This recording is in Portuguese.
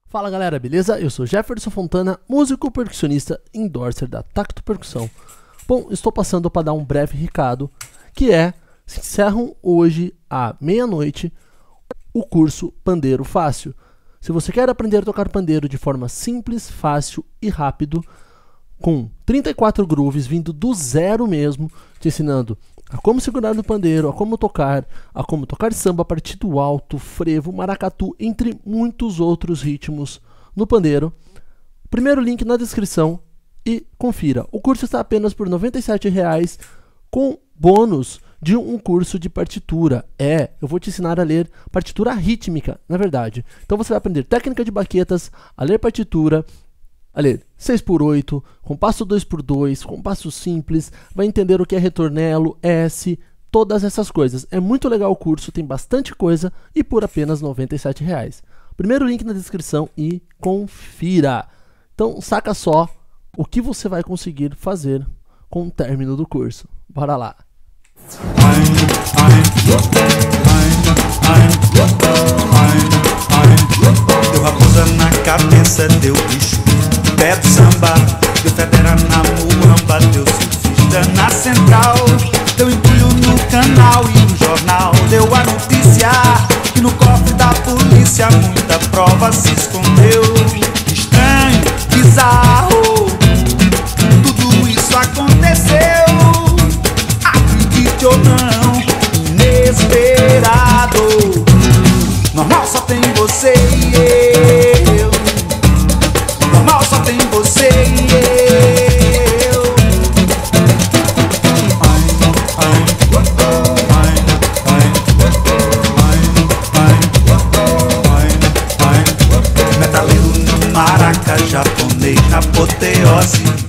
Fala galera, beleza? Eu sou Jefferson Fontana, músico percussionista endorser da Tacto Percussão. Bom, estou passando para dar um breve recado, que é, se encerram hoje à meia-noite o curso Pandeiro Fácil. Se você quer aprender a tocar pandeiro de forma simples, fácil e rápido, com 34 grooves vindo do zero mesmo, te ensinando a como segurar no pandeiro, a como tocar samba a partir do alto, frevo, maracatu, entre muitos outros ritmos no pandeiro. Primeiro link na descrição e confira. O curso está apenas por R$ 97,00 com bônus de um curso de partitura. Eu vou te ensinar a ler partitura rítmica, na verdade. Então você vai aprender técnica de baquetas, a ler partitura, a ler 6x8, compasso 2x2, compasso simples, vai entender o que é retornelo, S, todas essas coisas. É muito legal o curso, tem bastante coisa e por apenas R$ 97,00. Primeiro link na descrição e confira. Então saca só o que você vai conseguir fazer com o término do curso. Bora lá! Deu raposa na cabeça, deu bicho pé do samba, deu federa na muamba, deu surfista na central, deu entulho no canal e no jornal deu a notícia que no cofre da polícia muita prova se escondeu. Estranho, bizarro, tudo isso aconteceu, acredite ou não, inesperado. Normal só tem você e eu, normal só tem você e eu. Metaleiro no maraca, japonês na apoteose,